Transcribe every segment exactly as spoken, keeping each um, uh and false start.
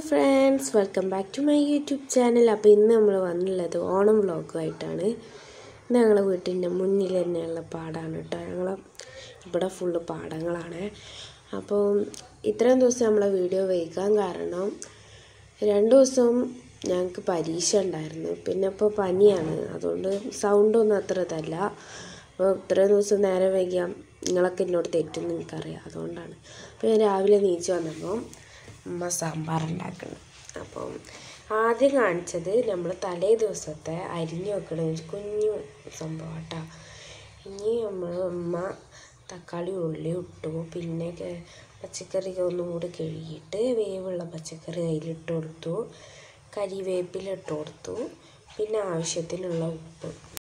friends, welcome back to my YouTube channel. അപ്പോൾ ഇന്ന് നമ്മൾ വന്നുള്ളത് ഓണം വ്ളോഗുമായിട്ടാണ്. ഇന്ന് ഞങ്ങളുടെ വീട്ടിൻ്റെ മുന്നിൽ തന്നെയുള്ള പാടാണ് കേട്ടോ. ഞങ്ങൾ ഇവിടെ ഫുള്ള് പാടങ്ങളാണ്. അപ്പോൾ ഇത്രയും ദിവസം നമ്മളെ വീഡിയോ വയ്ക്കാൻ കാരണം രണ്ട് ദിവസം ഞങ്ങൾക്ക് പരീക്ഷ ഉണ്ടായിരുന്നു. പിന്നെ ഇപ്പോൾ പനിയാണ്, അതുകൊണ്ട് സൗണ്ടൊന്നും അത്ര ഇതല്ല. അപ്പോൾ ഇത്രയും ദിവസം നേരെ വൈകിയാൽ നിങ്ങളൊക്കെ എന്നോട് തെറ്റെന്ന് എനിക്കറിയാം, അതുകൊണ്ടാണ്. അപ്പോൾ ഞാൻ രാവിലെ നീച്ച് വന്നപ്പോൾ അമ്മ സാമ്പാർ ഉണ്ടാക്കണം. അപ്പം ആദ്യം കാണിച്ചത് നമ്മൾ തലേ ദിവസത്തെ അരിഞ്ഞു വെക്കണ കുഞ്ഞു സംഭവം കേട്ടോ. ഇനി നമ്മൾ അമ്മ തക്കാളി ഉള്ളി ഇട്ടു, പിന്നെ പച്ചക്കറി ഒന്നും കൂടി കഴുകിയിട്ട് വേവുള്ള പച്ചക്കറി അതിലിട്ട് കൊടുത്തു, കരിവേപ്പില ഇട്ട് കൊടുത്തു, പിന്നെ ആവശ്യത്തിനുള്ള ഉപ്പ്.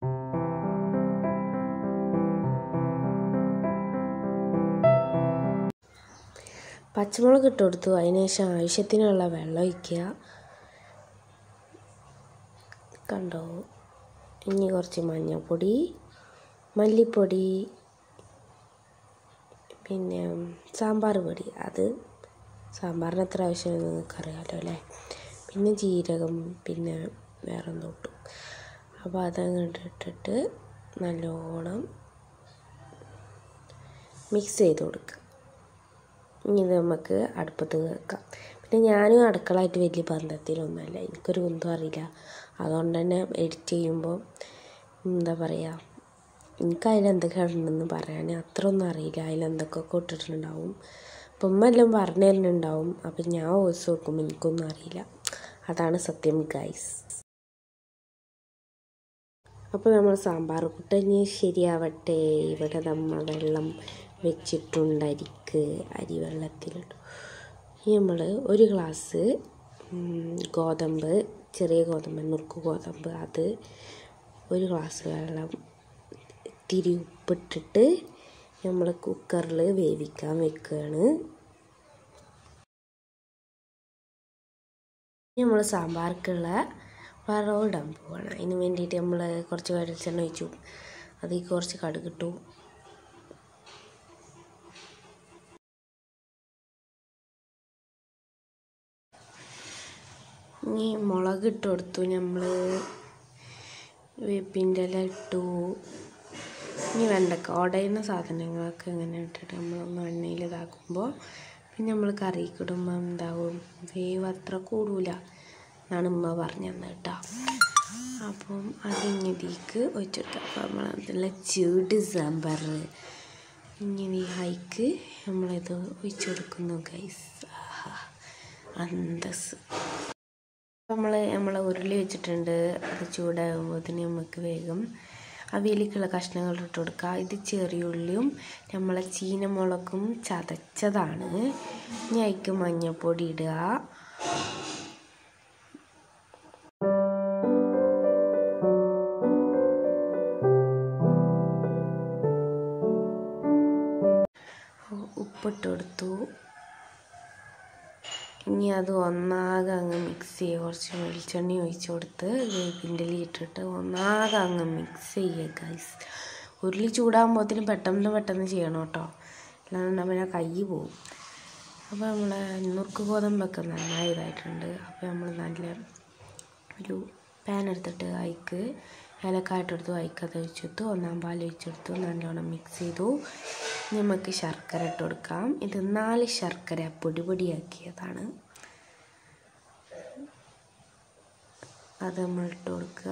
പച്ചമുളക് ഇട്ട് കൊടുത്തു. അതിന് ശേഷം ആവശ്യത്തിനുള്ള വെള്ളം ഒഴിക്കുക. കണ്ടോ, ഇനി കുറച്ച് മഞ്ഞൾപ്പൊടി, മല്ലിപ്പൊടി, പിന്നെ സാമ്പാർ പൊടി, അത് സാമ്പാറിന് എത്ര ആവശ്യമെന്ന് നിങ്ങൾക്കറിയാമല്ലോ അല്ലേ. പിന്നെ ജീരകം, പിന്നെ വേറെ എന്തോ ഇട്ടു. അപ്പോൾ അതങ്ങോട്ട് ഇട്ടിട്ട് നല്ലോണം മിക്സ് ചെയ്ത് കൊടുക്കുക. ഇനി ഇത് നമുക്ക് അടുപ്പത്ത് വെക്കാം. പിന്നെ ഞാനും അടുക്കളയായിട്ട് വലിയ ബന്ധത്തിലൊന്നുമല്ല, എനിക്കൊരു ഒന്നും അറിയില്ല. അതുകൊണ്ട് തന്നെ എഡിറ്റ് ചെയ്യുമ്പോൾ എന്താ പറയുക, എനിക്ക് അതിലെന്തൊക്കെ ഉണ്ടെന്ന് പറയാൻ അത്ര ഒന്നും അറിയില്ല. അതിലെന്തൊക്കെ ഇട്ടിട്ടുണ്ടാവും. അപ്പം ഉമ്മ എല്ലാം പറഞ്ഞു തരുന്നുണ്ടാവും. അപ്പം ഞാൻ വോയിസ് നോക്കുമ്പോൾ എനിക്കൊന്നും അറിയില്ല. അതാണ് സത്യം ഗൈസ്. അപ്പോൾ നമ്മൾ സാമ്പാർ കൂട്ടഞ്ഞ് ശരിയാവട്ടെ. ഇവിടെ നമ്മൾ വെള്ളം വെച്ചിട്ടുണ്ട്, അരിക്ക് അരി വെള്ളത്തിലിട്ടു. ഇനി നമ്മൾ ഒരു ഗ്ലാസ് ഗോതമ്പ്, ചെറിയ ഗോതമ്പ്, നുറുക്ക് ഗോതമ്പ്, അത് ഒരു ഗ്ലാസ് വെള്ളം ഇത്തിരി ഉപ്പിട്ടിട്ട് നമ്മൾ കുക്കറിൽ വേവിക്കാൻ വെക്കുകയാണ്. നമ്മൾ സാമ്പാർക്കുള്ള വറവ് ഇടാൻ പോവുകയാണ്. അതിന് വേണ്ടിയിട്ട് നമ്മൾ കുറച്ച് വെളിച്ചെണ്ണ ഒഴിച്ചു, അതിൽ കുറച്ച് കടുകിട്ടു, ഇനി മുളക് ഇട്ട് കൊടുത്തു, നമ്മൾ വേപ്പിൻ്റെ ഇല ഇട്ടു. ഇനി വെണ്ടക്ക ഉടയുന്ന സാധനങ്ങളൊക്കെ ഇങ്ങനെ ഇട്ടിട്ട് നമ്മളൊന്ന് എണ്ണയിൽ ഇതാക്കുമ്പോൾ പിന്നെ നമ്മൾ കറിക്ക് ഇടുമ്പോൾ എന്താവും, വേവ് അത്ര കൂടൂല എന്നാണ് ഉമ്മ പറഞ്ഞു തന്നെ കേട്ടോ. അപ്പം അതിങ്ങനെ ഇതിലേക്ക് ഒഴിച്ചെടുക്കുക. അപ്പോൾ നമ്മൾ അതിലുള്ള ചൂട് സാമ്പാർ ഇങ്ങനെ ഹൈക്ക് നമ്മളിത് ഒഴിച്ചു കൊടുക്കുന്നു ഗൈസ്. ആഹാ, അന്തസ്. നമ്മൾ നമ്മൾ ഉരുളി വെച്ചിട്ടുണ്ട്, അത് ചൂടാകുമ്പോഴത്തേന് നമുക്ക് വേഗം അവിയലിക്കുള്ള കഷ്ണങ്ങൾ ഇട്ട് കൊടുക്കുക. ഇത് ചെറിയുള്ളിയും നമ്മളെ ചീനമുളകും ചതച്ചതാണ്. ഇനി അതിലേക്ക് മഞ്ഞൾപ്പൊടി ഇടുക, ഉപ്പിട്ട് കൊടുത്തു. ഇനി അത് ഒന്നാകെ അങ്ങ് മിക്സ് ചെയ്യുക. കുറച്ച് വെളിച്ചെണ്ണ ഒഴിച്ച് കൊടുത്ത് വേപ്പിൻ്റെ ഇല ഇട്ടിട്ട് ഒന്നാകെ അങ്ങ് മിക്സ് ചെയ്യുക ഗൈസ്. ഉരുളി ചൂടാകുമ്പോഴത്തേനും പെട്ടെന്ന് പെട്ടെന്ന് ചെയ്യണം കേട്ടോ, അല്ലാണ്ട് പിന്നെ കൈ പോവും. അപ്പോൾ നമ്മൾ നുറുക്ക് ഗോതമ്പൊക്കെ നന്നായി ഇതായിട്ടുണ്ട്. അപ്പോൾ നമ്മൾ നല്ല ഒരു പാൻ എടുത്തിട്ട് അതിക്ക് ഏലക്കായിട്ടെടുത്തു, അതിക്കത് ഒഴിച്ചെടുത്തു, ഒന്നാം പാൽ ഒഴിച്ചെടുത്തു, നല്ലോണം മിക്സ് ചെയ്തു. നമുക്ക് ശർക്കര ഇട്ട് കൊടുക്കാം. ഇത് നാല് ശർക്കര പൊടി പൊടിയാക്കിയതാണ്, അത് നമ്മൾ ഇട്ട് കൊടുക്കുക.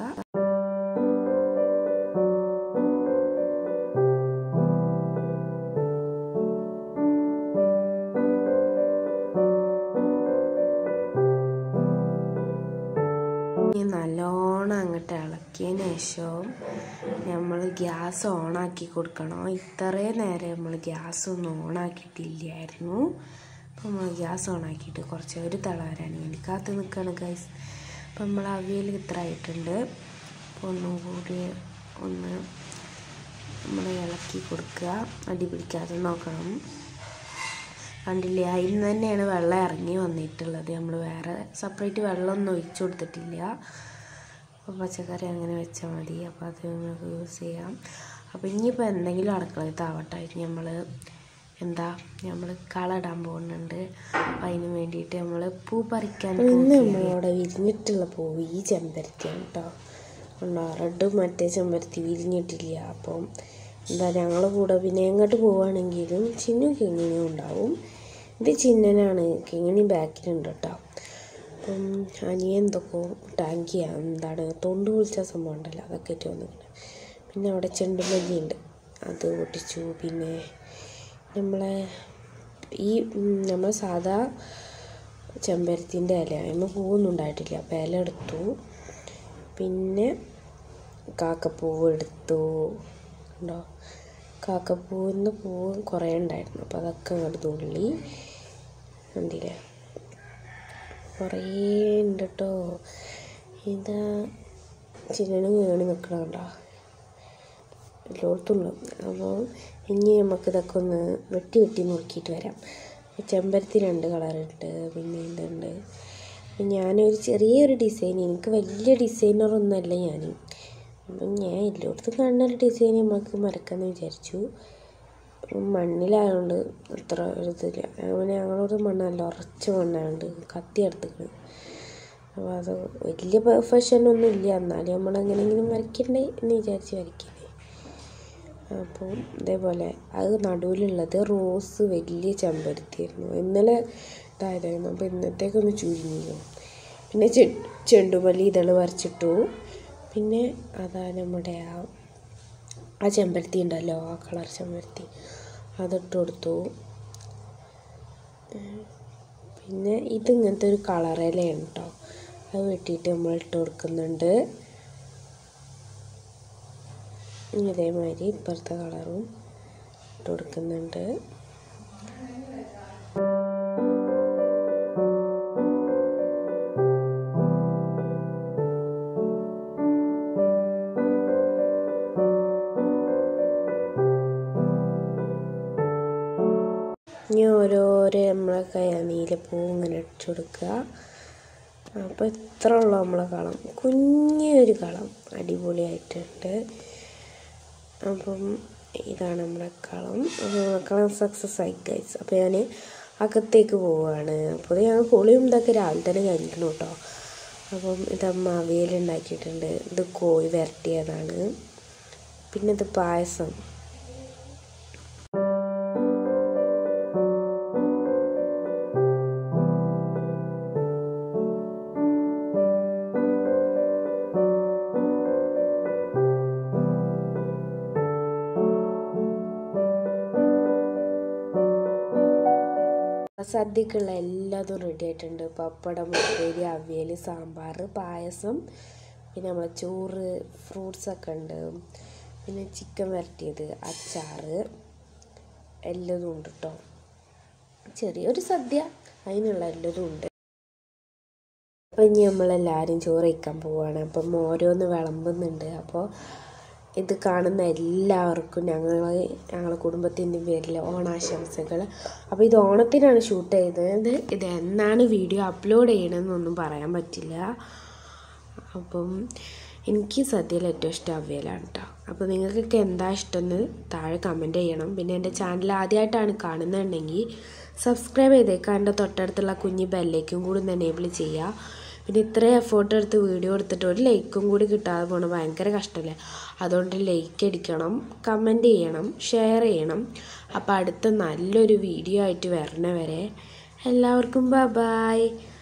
നല്ലോണം അങ്ങോട്ട് ഇളക്കിയതിന് ശേഷം നമ്മൾ ഗ്യാസ് ഓണാക്കി കൊടുക്കണം. ഇത്രയും നേരം നമ്മൾ ഗ്യാസ് ഒന്നും ഓണാക്കിയിട്ടില്ലായിരുന്നു. അപ്പോൾ നമ്മൾ ഗ്യാസ് ഓണാക്കിയിട്ട് കുറച്ച് ഒരു തിള വരാൻ വേണ്ടി കാത്ത് നിൽക്കുകയാണ് ഗൈസ്. അപ്പം നമ്മൾ അവിയൽ ഇത്ര ആയിട്ടുണ്ട്. അപ്പോൾ ഒന്നും കൂടി ഒന്ന് നമ്മൾ ഇളക്കി കൊടുക്കുക, അടി പിടിക്കാതെ നോക്കണം. കണ്ടില്ലേ, അതിൽ നിന്ന് തന്നെയാണ് വെള്ളം ഇറങ്ങി വന്നിട്ടുള്ളത്. നമ്മൾ വേറെ സെപ്പറേറ്റ് വെള്ളമൊന്നും ഒഴിച്ചു കൊടുത്തിട്ടില്ല. അപ്പോൾ പച്ചക്കറി അങ്ങനെ വെച്ചാൽ മതി. അപ്പോൾ അത് നമുക്ക് യൂസ് ചെയ്യാം. അപ്പോൾ ഇനിയിപ്പോൾ എന്തെങ്കിലും അടുക്കളയിൽ താവട്ടെ, നമ്മൾ എന്താ നമ്മൾ കളടാൻ പോകുന്നുണ്ട്. അപ്പം അതിന് വേണ്ടിയിട്ട് നമ്മൾ പൂ പറിക്കാൻ ഇന്ന് നമ്മളവിടെ വിരിഞ്ഞിട്ടുള്ള പൂവ് ഈ ചെമ്പരത്തിയാണ് കേട്ടോ. ഉണ്ടോ റെഡ് മറ്റേ ചെമ്പരത്തി വിരിഞ്ഞിട്ടില്ല. അപ്പം എന്താ ഞങ്ങൾ കൂടെ പിന്നെ എങ്ങോട്ട് പോവുകയാണെങ്കിലും ചിന്നു കിങ്ങിണിയും ഉണ്ടാവും. ഇത് ചിന്നനാണ്, കിങ്ങിണി ബാക്കിലുണ്ട് കേട്ടോ. അപ്പം അനിയൻ എന്തൊക്കെ ടാങ്കി എന്താണ് തൊണ്ട് കുളിച്ച സംഭവം ഉണ്ടല്ലോ അതൊക്കെ ഇട്ട് വന്നിട്ടുണ്ട്. പിന്നെ അവിടെ ചെണ്ടുമല്ലിയുണ്ട്, അത് പൊട്ടിച്ചു. പിന്നെ നമ്മളെ ഈ നമ്മൾ സാധാ ചെമ്പരത്തിൻ്റെ ഇല അതിന് പൂവൊന്നും ഉണ്ടായിട്ടില്ല, അപ്പം ഇല എടുത്തു. പിന്നെ കാക്കപ്പൂവ് എടുത്തു. ഉണ്ടോ കാക്കപ്പൂവിൻ്റെ പൂവ് കുറേ ഉണ്ടായിരുന്നു, അപ്പോൾ അതൊക്കെ അങ്ങോട്ട് തുള്ളി. കണ്ടില്ലേ കുറേ ഉണ്ട് കേട്ടോ. ഇതാ ചിന്നനും വീണ് നിൽക്കണം കേട്ടോ എല്ലായിടത്തുള്ളൂ. അപ്പോൾ ഇനി നമുക്ക് ഇതൊക്കെ ഒന്ന് വെട്ടി വെട്ടി നോക്കിയിട്ട് വരാം. ചെമ്പരത്തി രണ്ട് കളറുണ്ട്, പിന്നെ ഇതുണ്ട്. ഞാനൊരു ചെറിയൊരു ഡിസൈൻ, എനിക്ക് വലിയ ഡിസൈനറൊന്നുമല്ല ഞാൻ. അപ്പം ഞാൻ എല്ലായിടത്തും കാണുന്നൊരു ഡിസൈൻ നമുക്ക് മറക്കാമെന്ന് വിചാരിച്ചു. മണ്ണിലായതുകൊണ്ട് അത്ര ഒരു ഇതില്ല. അങ്ങനെ ഞങ്ങളോട് മണ്ണല്ല ഉറച്ച മണ്ണായതുകൊണ്ട് കത്തി എടുത്തിട്ട്. അപ്പോൾ അത് വലിയ പെർഫെക്ഷനൊന്നും ഇല്ല, എന്നാലും നമ്മളെങ്ങനെയെങ്കിലും വരയ്ക്കണ്ടേ എന്ന് വിചാരിച്ച് വരയ്ക്കില്ലേ. അപ്പോൾ ഇതേപോലെ അത് നടുവിലുള്ളത് റോസ് വലിയ ചെമ്പരത്തിയായിരുന്നു. ഇന്നലെ ഇതായതായിരുന്നു, അപ്പോൾ ഇന്നത്തേക്കൊന്ന് ചുരുങ്ങിയോ. പിന്നെ ചെ ചെണ്ടുമല്ലി ഇതൾ വരച്ചിട്ടു. പിന്നെ അതാ നമ്മുടെ ആ ആ ചെമ്പരത്തി ഉണ്ടല്ലോ, ആ കളർ ചെമ്പരത്തി അതിട്ട് കൊടുത്തു. പിന്നെ ഇതിങ്ങനത്തെ ഒരു കളറിലയാണ് കേട്ടോ, അത് വെട്ടിയിട്ട് നമ്മൾ ഇട്ട് കൊടുക്കുന്നുണ്ട്. ഇതേമാതിരി ഇപ്പുറത്തെ കളറും ഇട്ട് കൊടുക്കുന്നുണ്ട്. ഇനി ഓരോരോ നമ്മളെ നീലപ്പൂ ഇങ്ങനെ ഇട്ട് കൊടുക്കുക. അപ്പോൾ ഇത്ര ഉള്ളൂ നമ്മളെ കളം, കുഞ്ഞൊരു കളം അടിപൊളിയായിട്ടുണ്ട്. അപ്പം ഇതാണ് നമ്മളെ കളം. അപ്പോൾ കളം സക്സസ് ആയി ഗൈസ്. അപ്പോൾ ഞാൻ അകത്തേക്ക് പോവുകയാണ്. അപ്പോൾ ഞാൻ പൊളിയും ഇതൊക്കെ രാവിലെ തന്നെ കഴിഞ്ഞിട്ടുണ്ട് കേട്ടോ. അപ്പം ഇതമ്മ അവിയലുണ്ടാക്കിയിട്ടുണ്ട്, ഇത് കോഴി വരട്ടിയതാണ്. പിന്നെ ഇത് പായസം. സദ്യക്കുള്ള എല്ലാതും റെഡി ആയിട്ടുണ്ട്. പപ്പടം, ഉപ്പേരി, അവിയൽ, സാമ്പാർ, പായസം, പിന്നെ നമ്മളെ ചോറ്, ഫ്രൂട്ട്സൊക്കെ ഉണ്ട്. പിന്നെ ചിക്കൻ വരട്ടിയത്, അച്ചാർ, എല്ലാതും ഉണ്ട് കേട്ടോ. ചെറിയൊരു സദ്യ, അതിനുള്ള എല്ലാതും ഉണ്ട്. അപ്പം ഇനി നമ്മളെല്ലാവരും ചോറ് കഴിക്കാൻ പോവുകയാണ്. അപ്പം ഓരോന്ന് വിളമ്പുന്നുണ്ട്. അപ്പോൾ ഇത് കാണുന്ന എല്ലാവർക്കും ഞങ്ങൾ ഞങ്ങളുടെ കുടുംബത്തിൻ്റെ പേരിൽ ഓണാശംസകൾ. അപ്പോൾ ഇത് ഓണത്തിനാണ് ഷൂട്ട് ചെയ്തത്. ഇത് എന്നാണ് വീഡിയോ അപ്ലോഡ് ചെയ്യണമെന്നൊന്നും പറയാൻ പറ്റില്ല. അപ്പം എനിക്ക് സദ്യയിൽ ഏറ്റവും ഇഷ്ടം അവിയലാണ് കേട്ടോ. അപ്പോൾ നിങ്ങൾക്കൊക്കെ എന്താ ഇഷ്ടമെന്ന് താഴെ കമൻറ്റ് ചെയ്യണം. പിന്നെ എൻ്റെ ചാനൽ ആദ്യമായിട്ടാണ് കാണുന്നുണ്ടെങ്കിൽ സബ്സ്ക്രൈബ് ചെയ്തേക്കാം. എൻ്റെ തൊട്ടടുത്തുള്ള കുഞ്ഞ് ബെല്ലേക്കും കൂടി ഒന്ന് എനേബിൾ ചെയ്യുക. പിന്നെ ഇത്രയും എഫേർട്ട് എടുത്ത് വീഡിയോ എടുത്തിട്ട് ഒരു ലൈക്കും കൂടി കിട്ടാതെ പോകണം, ഭയങ്കര കഷ്ടമല്ലേ. അതുകൊണ്ട് ലൈക്ക് അടിക്കണം, കമൻറ്റ് ചെയ്യണം, ഷെയർ ചെയ്യണം. അപ്പോൾ അടുത്ത നല്ലൊരു വീഡിയോ ആയിട്ട് വരണ വരെ എല്ലാവർക്കും ബൈ ബൈ.